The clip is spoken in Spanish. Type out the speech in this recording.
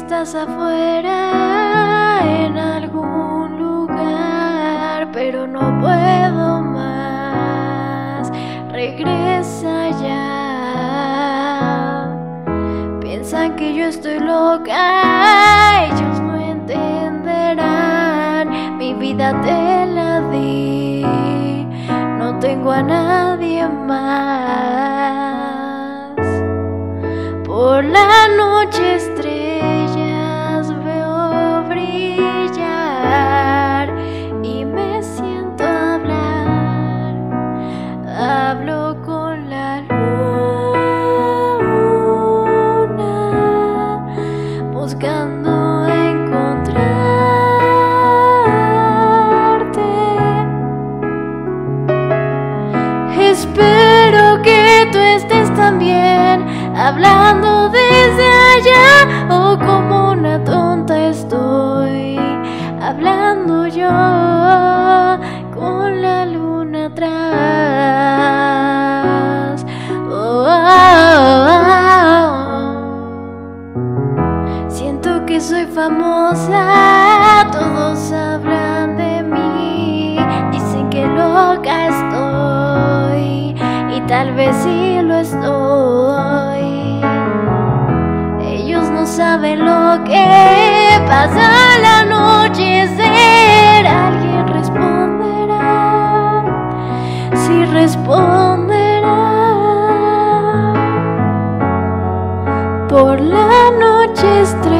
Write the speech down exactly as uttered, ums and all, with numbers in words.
estás afuera en algún lugar, pero no puedo más. Regresa ya. Piensan que yo estoy loca, ellos no entenderán. Mi vida te la di, no tengo a nadie más. Por la noche estrellas veo brillar y me siento a hablar. Hablo con la luna, buscando encontrarte. Espero que tú estés también, hablando desde allá. Oh, como una tonta estoy, hablando yo con la luna atrás. Oh, oh, oh. Siento que soy famosa, todos hablan de mí, dicen que loca estoy, y tal vez sí lo estoy. Ellos no saben lo que pasa al anochecer. Alguien responderá, sí responderá. Por la noche estrella